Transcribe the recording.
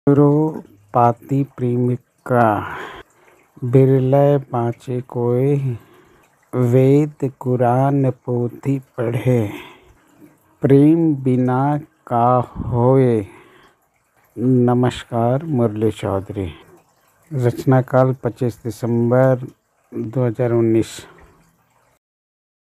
गुरु पाति प्रेमिका बिरलै बाँचे कोय, वेद कुरान पोथी पढ़े, प्रेम बिना का होए। नमस्कार, मुरली चौधरी। रचनाकाल 25 दिसंबर 2019।